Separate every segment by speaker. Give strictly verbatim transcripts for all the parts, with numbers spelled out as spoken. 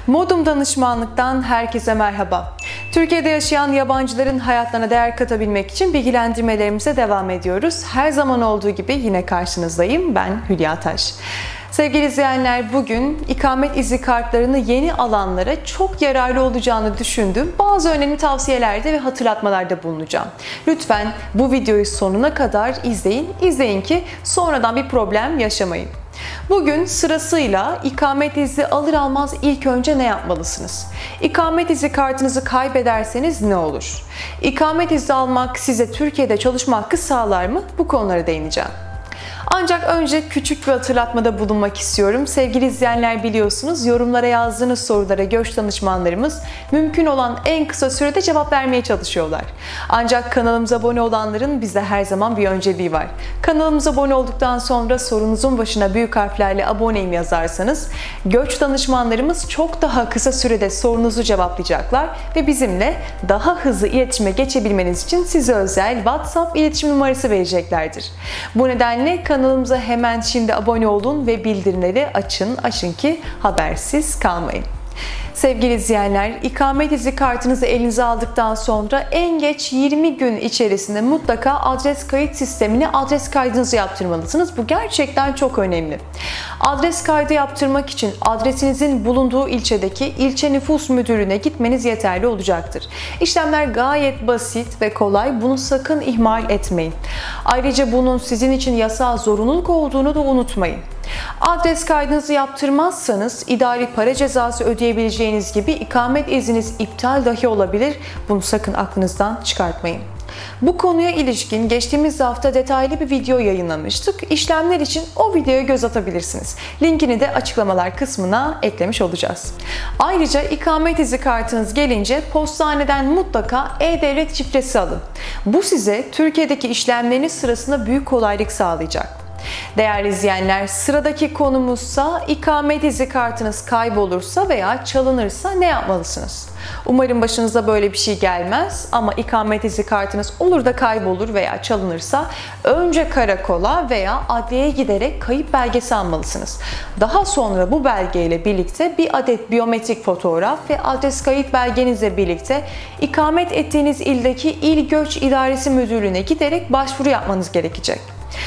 Speaker 1: Modum Danışmanlık'tan herkese merhaba. Türkiye'de yaşayan yabancıların hayatlarına değer katabilmek için bilgilendirmelerimize devam ediyoruz. Her zaman olduğu gibi yine karşınızdayım. Ben Hülya Taş. Sevgili izleyenler, bugün ikamet izni kartlarını yeni alanlara çok yararlı olacağını düşündüğüm bazı önemli tavsiyelerde ve hatırlatmalarda bulunacağım. Lütfen bu videoyu sonuna kadar izleyin. İzleyin ki sonradan bir problem yaşamayın. Bugün sırasıyla ikamet izni alır almaz ilk önce ne yapmalısınız? İkamet izni kartınızı kaybederseniz ne olur? İkamet izni almak size Türkiye'de çalışma hakkı sağlar mı? Bu konulara değineceğim. Ancak önce küçük bir hatırlatmada bulunmak istiyorum. Sevgili izleyenler, biliyorsunuz yorumlara yazdığınız sorulara göç danışmanlarımız mümkün olan en kısa sürede cevap vermeye çalışıyorlar. Ancak kanalımıza abone olanların bizde her zaman bir önceliği var. Kanalımıza abone olduktan sonra sorunuzun başına büyük harflerle aboneyim yazarsanız göç danışmanlarımız çok daha kısa sürede sorunuzu cevaplayacaklar ve bizimle daha hızlı iletişime geçebilmeniz için size özel WhatsApp iletişim numarası vereceklerdir. Bu nedenle kanalımıza hemen şimdi abone olun ve bildirimleri açın, açın ki habersiz kalmayın. Sevgili izleyenler, ikamet izni kartınızı elinize aldıktan sonra en geç yirmi gün içerisinde mutlaka adres kayıt sistemine adres kaydınızı yaptırmalısınız. Bu gerçekten çok önemli. Adres kaydı yaptırmak için adresinizin bulunduğu ilçedeki ilçe nüfus müdürlüğüne gitmeniz yeterli olacaktır. İşlemler gayet basit ve kolay. Bunu sakın ihmal etmeyin. Ayrıca bunun sizin için yasal zorunluluk olduğunu da unutmayın. Adres kaydınızı yaptırmazsanız idari para cezası ödeyebileceğiniz gibi ikamet izniniz iptal dahi olabilir. Bunu sakın aklınızdan çıkartmayın. Bu konuya ilişkin geçtiğimiz hafta detaylı bir video yayınlamıştık. İşlemler için o videoya göz atabilirsiniz. Linkini de açıklamalar kısmına eklemiş olacağız. Ayrıca ikamet izni kartınız gelince postaneden mutlaka e-devlet şifresi alın. Bu size Türkiye'deki işlemleriniz sırasında büyük kolaylık sağlayacak. Değerli izleyenler, sıradaki konumuzsa ikamet izni kartınız kaybolursa veya çalınırsa ne yapmalısınız? Umarım başınıza böyle bir şey gelmez ama ikamet izni kartınız olur da kaybolur veya çalınırsa önce karakola veya adliyeye giderek kayıp belgesi almalısınız. Daha sonra bu belgeyle birlikte bir adet biyometrik fotoğraf ve adres kayıt belgenizle birlikte ikamet ettiğiniz ildeki İl Göç İdaresi Müdürlüğü'ne giderek başvuru yapmanız gerekecek.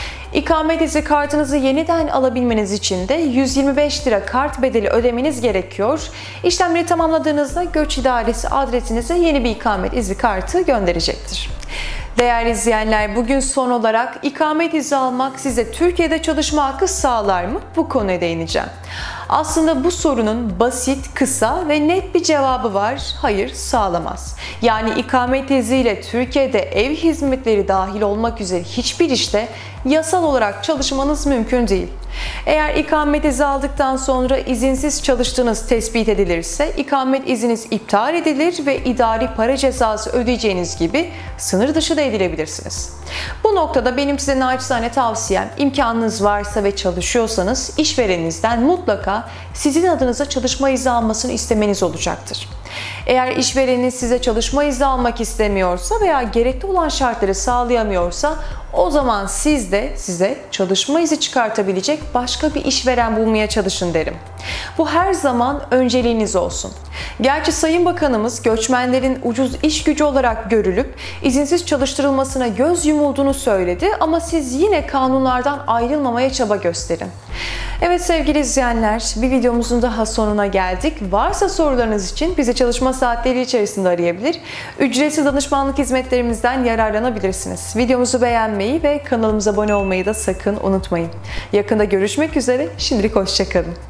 Speaker 1: İkamet izni kartınızı yeniden alabilmeniz için de yüz yirmi beş lira kart bedeli ödemeniz gerekiyor. İşlemleri tamamladığınızda Göç İdaresi adresinize yeni bir ikamet izni kartı gönderecektir. Değerli izleyenler, bugün son olarak ikamet izni almak size Türkiye'de çalışma hakkı sağlar mı? Bu konuya değineceğim. Aslında bu sorunun basit, kısa ve net bir cevabı var. Hayır, sağlamaz. Yani ikamet izniyle Türkiye'de ev hizmetleri dahil olmak üzere hiçbir işte yasal olarak çalışmanız mümkün değil. Eğer ikamet izni aldıktan sonra izinsiz çalıştığınız tespit edilirse ikamet izniniz iptal edilir ve idari para cezası ödeyeceğiniz gibi sınır dışı da edilebilirsiniz. Bu noktada benim size naçizane tavsiyem, imkanınız varsa ve çalışıyorsanız işvereninizden mutlaka sizin adınıza çalışma izni almasını istemeniz olacaktır. Eğer işvereniniz size çalışma izni almak istemiyorsa veya gerekli olan şartları sağlayamıyorsa o zaman siz de size çalışma izni çıkartabilecek başka bir işveren bulmaya çalışın derim. Bu her zaman önceliğiniz olsun. Gerçi Sayın Bakanımız göçmenlerin ucuz iş gücü olarak görülüp izinsiz çalıştırılmasına göz yumulduğunu söyledi ama siz yine kanunlardan ayrılmamaya çaba gösterin. Evet sevgili izleyenler, bir videomuzun daha sonuna geldik. Varsa sorularınız için bizi çalışma saatleri içerisinde arayabilir, ücretsiz danışmanlık hizmetlerimizden yararlanabilirsiniz. Videomuzu beğenmeyi ve kanalımıza abone olmayı da sakın unutmayın. Yakında görüşmek üzere, şimdilik hoşça kalın.